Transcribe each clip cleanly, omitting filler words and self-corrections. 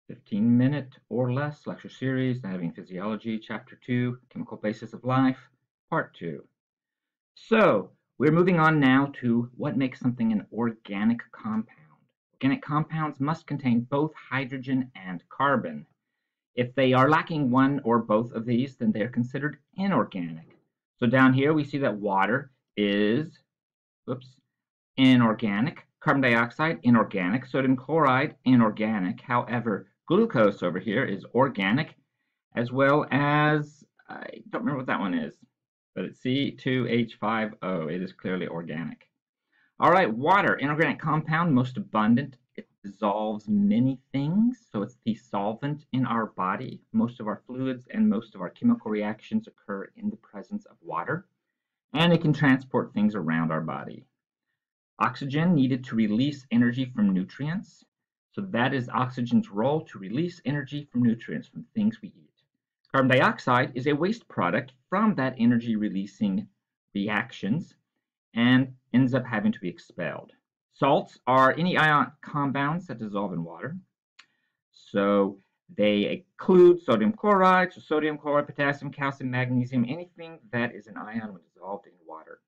15-minute or less lecture series, Having Physiology, Chapter 2, Chemical Basis of Life, Part 2. So, we're moving on now to what makes something an organic compound. Organic compounds must contain both hydrogen and carbon. If they are lacking one or both of these, then they are considered inorganic. So down here we see that water is inorganic, carbon dioxide inorganic, sodium chloride inorganic. However, glucose over here is organic, as well as, I don't remember what that one is, but it's C2H5O. It is clearly organic. All right, water, inorganic compound, most abundant. It dissolves many things, so it's the solvent in our body. Most of our fluids and most of our chemical reactions occur in the presence of water, and it can transport things around our body. Oxygen needed to release energy from nutrients. So that is oxygen's role, to release energy from nutrients, from things we eat. Carbon dioxide is a waste product from that energy releasing reactions and ends up having to be expelled. Salts are any ionic compounds that dissolve in water. So they include sodium chloride, so sodium chloride, potassium, calcium, magnesium, anything that is an ion when dissolved in water.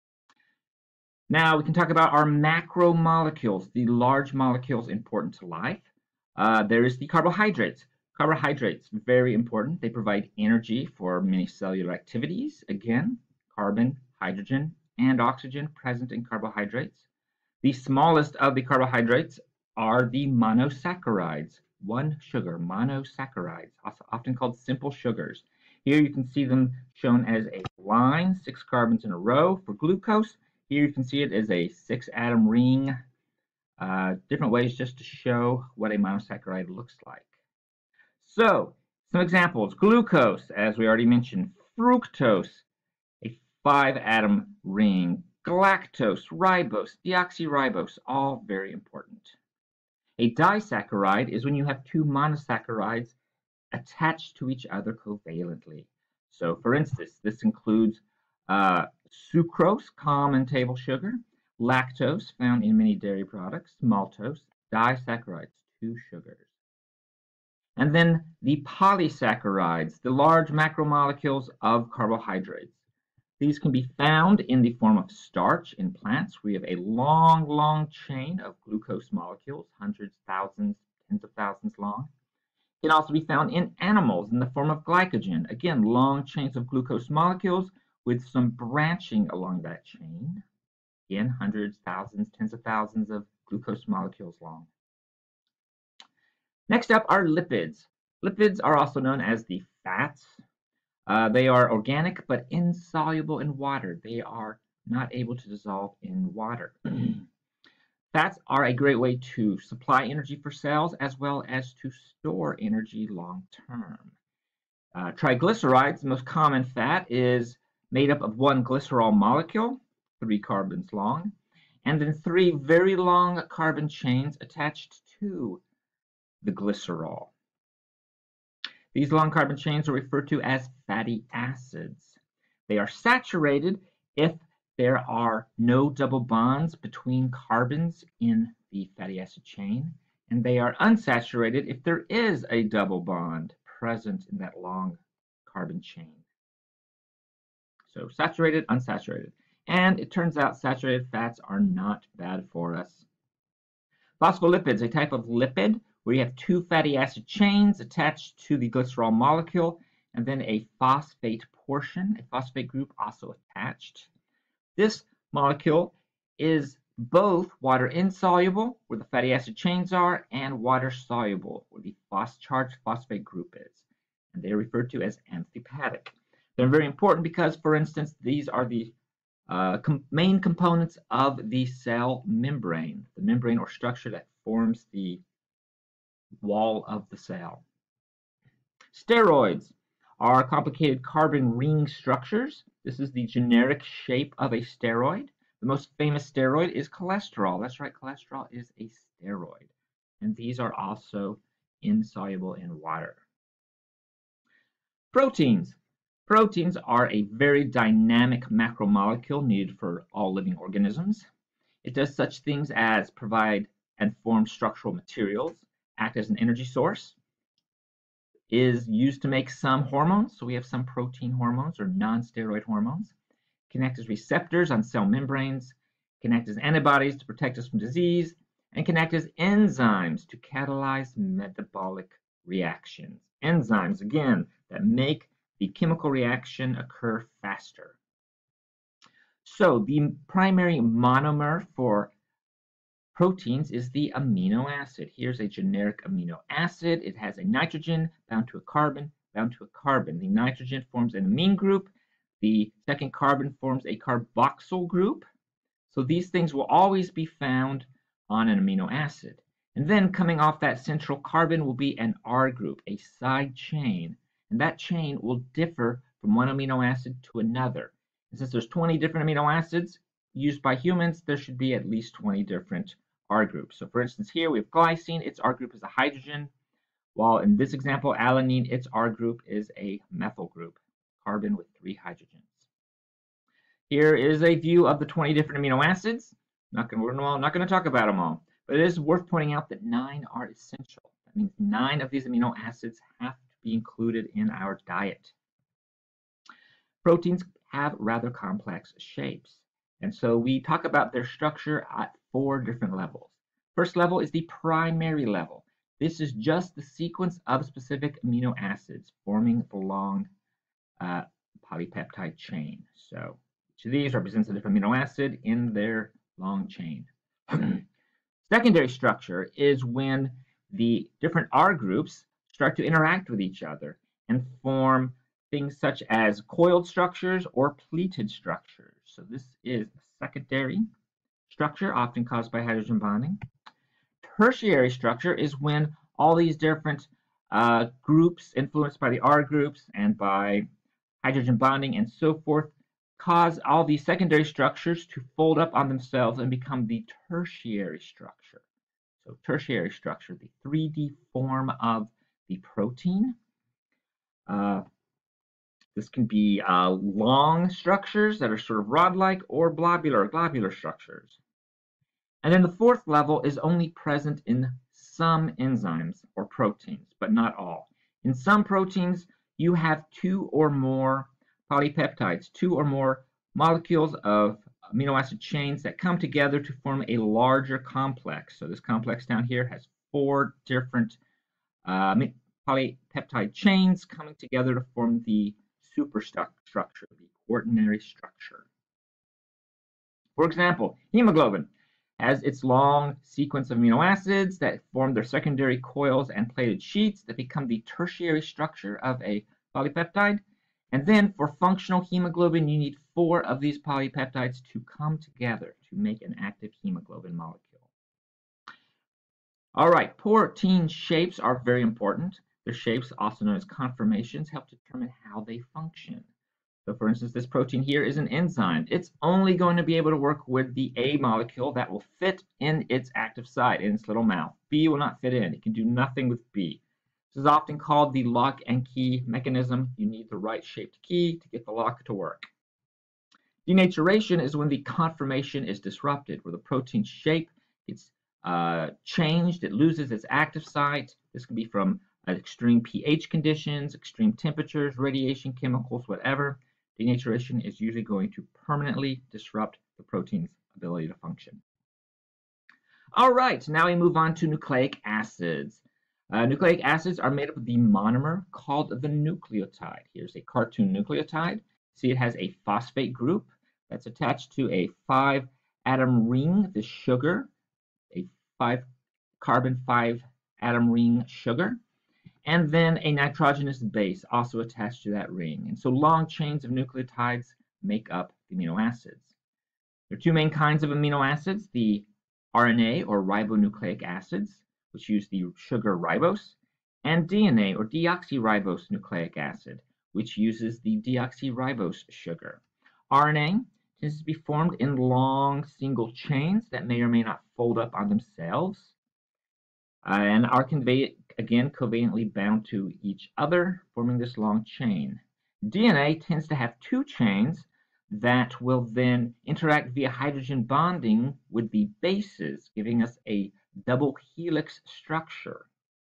Now we can talk about our macromolecules, the large molecules important to life. There is the carbohydrates. Carbohydrates, very important. They provide energy for many cellular activities. Again, carbon, hydrogen, and oxygen present in carbohydrates. The smallest of the carbohydrates are the monosaccharides. One sugar, monosaccharides, also often called simple sugars. Here you can see them shown as a line, 6 carbons in a row for glucose. Here you can see it as a 6-atom ring. Different ways just to show what a monosaccharide looks like. So, some examples. Glucose, as we already mentioned. Fructose, a 5-atom ring. Galactose, ribose, deoxyribose, all very important. A disaccharide is when you have 2 monosaccharides attached to each other covalently. So, for instance, this includes sucrose, common table sugar, lactose, found in many dairy products, maltose, disaccharides, 2 sugars. And then the polysaccharides, the large macromolecules of carbohydrates. These can be found in the form of starch in plants. We have a long chain of glucose molecules, hundreds, thousands, tens of thousands long. It can also be found in animals in the form of glycogen. Again, long chains of glucose molecules with some branching along that chain. Again, hundreds, thousands, tens of thousands of glucose molecules long. Next up are lipids. Lipids are also known as the fats. They are organic but insoluble in water. They are not able to dissolve in water. Fats are a great way to supply energy for cells as well as to store energy long term. Triglycerides, the most common fat, is made up of 1 glycerol molecule, 3 carbons long, and then 3 very long carbon chains attached to the glycerol. These long carbon chains are referred to as fatty acids. They are saturated if there are no double bonds between carbons in the fatty acid chain, and they are unsaturated if there is a double bond present in that long carbon chain. So saturated, unsaturated. And it turns out saturated fats are not bad for us. Phospholipids, a type of lipid where you have 2 fatty acid chains attached to the glycerol molecule, and then a phosphate portion, a phosphate group also attached. This molecule is both water insoluble, where the fatty acid chains are, and water soluble, where the charged phosphate group is. And they are referred to as amphipathic. They're very important because, for instance, these are the main components of the cell membrane, the membrane or structure that forms the wall of the cell. Steroids are complicated carbon ring structures. This is the generic shape of a steroid. The most famous steroid is cholesterol. That's right, cholesterol is a steroid. And these are also insoluble in water. Proteins. Proteins are a very dynamic macromolecule needed for all living organisms. It does such things as provide and form structural materials, act as an energy source, is used to make some hormones. So we have some protein hormones or non-steroid hormones. Can act as receptors on cell membranes, can act as antibodies to protect us from disease, and can act as enzymes to catalyze metabolic reactions. Enzymes, again, that make the chemical reaction occur faster. So the primary monomer for proteins is the amino acid. Here's a generic amino acid. It has a nitrogen bound to a carbon, bound to a carbon. The nitrogen forms an amine group. The second carbon forms a carboxyl group. So these things will always be found on an amino acid. And then coming off that central carbon will be an R group, a side chain. And that chain will differ from one amino acid to another. And since there's 20 different amino acids used by humans, there should be at least 20 different R groups. So for instance, here we have glycine. Its R group is a hydrogen, while in this example, alanine, its R group is a methyl group, carbon with 3 hydrogens. Here is a view of the 20 different amino acids. Not going to talk about them all, but it is worth pointing out that 9 are essential. That means 9 of these amino acids have to be included in our diet. Proteins have rather complex shapes, and so we talk about their structure at 4 different levels. First level is the primary level. This is just the sequence of specific amino acids forming the long polypeptide chain. So each of these represents a different amino acid in their long chain. Secondary structure is when the different R groups start to interact with each other and form things such as coiled structures or pleated structures. So this is a secondary structure, often caused by hydrogen bonding. Tertiary structure is when all these different groups influenced by the R groups and by hydrogen bonding and so forth cause all these secondary structures to fold up on themselves and become the tertiary structure. So tertiary structure, the 3D form of the protein. This can be long structures that are sort of rod-like or globular structures. And then the fourth level is only present in some enzymes or proteins, but not all. In some proteins, you have 2 or more polypeptides, 2 or more molecules of amino acid chains that come together to form a larger complex. So this complex down here has 4 different polypeptide chains coming together to form the superstructure, the quaternary structure. For example, hemoglobin has its long sequence of amino acids that form their secondary coils and plated sheets that become the tertiary structure of a polypeptide. And then for functional hemoglobin, you need 4 of these polypeptides to come together to make an active hemoglobin molecule. All right, protein shapes are very important. Their shapes, also known as conformations, help determine how they function. So for instance, this protein here is an enzyme. It's only going to be able to work with the A molecule that will fit in its active site, in its little mouth. B will not fit in. It can do nothing with B. This is often called the lock and key mechanism. You need the right shaped key to get the lock to work. Denaturation is when the conformation is disrupted, where the protein shape gets changed, it loses its active site. This can be from extreme pH conditions, extreme temperatures, radiation, chemicals, whatever. Denaturation is usually going to permanently disrupt the protein's ability to function. All right, now we move on to nucleic acids. Nucleic acids are made up of the monomer called the nucleotide. Here's a cartoon nucleotide. See, it has a phosphate group that's attached to a 5-atom ring, the sugar, a 5-carbon 5-atom ring sugar, and then a nitrogenous base also attached to that ring. And so long chains of nucleotides make up the amino acids. There are 2 main kinds of amino acids, the RNA or ribonucleic acids, which use the sugar ribose, and DNA or deoxyribose nucleic acid, which uses the deoxyribose sugar. RNA tends to be formed in long single chains that may or may not fold up on themselves and are again covalently bound to each other, forming this long chain. DNA tends to have 2 chains that will then interact via hydrogen bonding with the bases, giving us a double helix structure.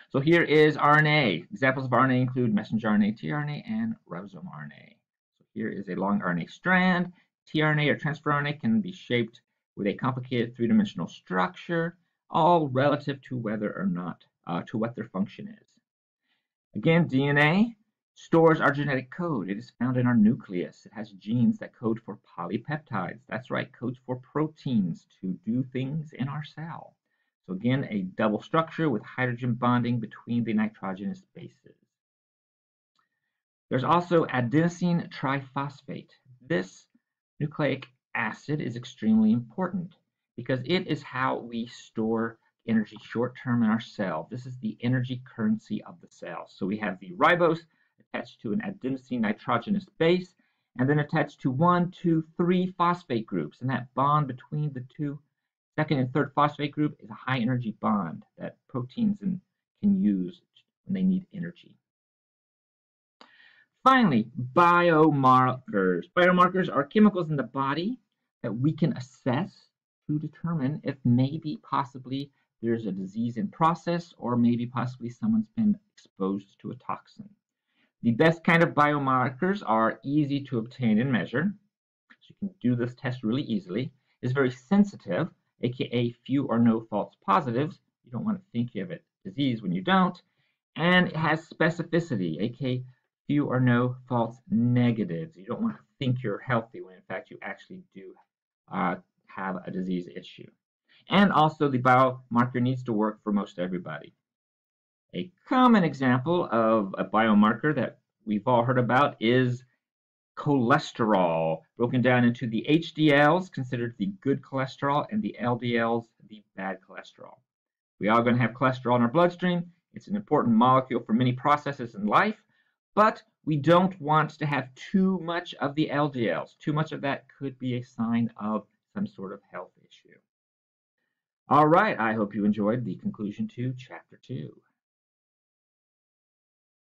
So here is RNA. Examples of RNA include messenger RNA, tRNA, and ribosome RNA. So here is a long RNA strand. tRNA or transfer RNA can be shaped with a complicated three-dimensional structure, all relative to whether or not to what their function is. Again, DNA stores our genetic code. It is found in our nucleus. It has genes that code for polypeptides. That's right, codes for proteins to do things in our cell. So again, a double structure with hydrogen bonding between the nitrogenous bases. There's also adenosine triphosphate. This nucleic acid is extremely important because it is how we store energy short-term in our cell. This is the energy currency of the cell. So we have the ribose attached to an adenosine nitrogenous base and then attached to 1, 2, 3 phosphate groups. And that bond between the two second and third phosphate group is a high energy bond that proteins can use when they need energy. Finally, biomarkers. Biomarkers are chemicals in the body that we can assess to determine if maybe possibly there's a disease in process or maybe possibly someone's been exposed to a toxin. The best kind of biomarkers are easy to obtain and measure. So you can do this test really easily. It's very sensitive, aka few or no false positives. You don't want to think you have a disease when you don't. And it has specificity, aka few or no false negatives. You don't want to think you're healthy when in fact you actually do have a disease issue. And also the biomarker needs to work for most everybody. A common example of a biomarker that we've all heard about is cholesterol, broken down into the HDLs, considered the good cholesterol, and the LDLs, the bad cholesterol. We are going to have cholesterol in our bloodstream. It's an important molecule for many processes in life, but we don't want to have too much of the LDLs. Too much of that could be a sign of some sort of health issue. All right, I hope you enjoyed the conclusion to Chapter 2.